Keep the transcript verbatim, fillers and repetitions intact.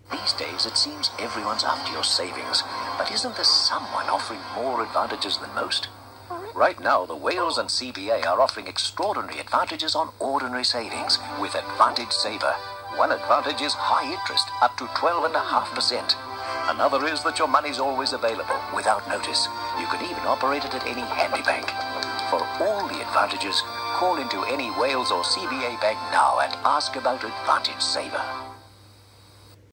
These days, it seems everyone's after your savings, but isn't there someone offering more advantages than most? Right now, the Wales and C B A are offering extraordinary advantages on ordinary savings with Advantage Saver. One advantage is high interest, up to twelve point five percent. Another is that your money's always available, without notice. You can even operate it at any handy bank. For all the advantages, call into any Wales or C B A bank now and ask about Advantage Saver.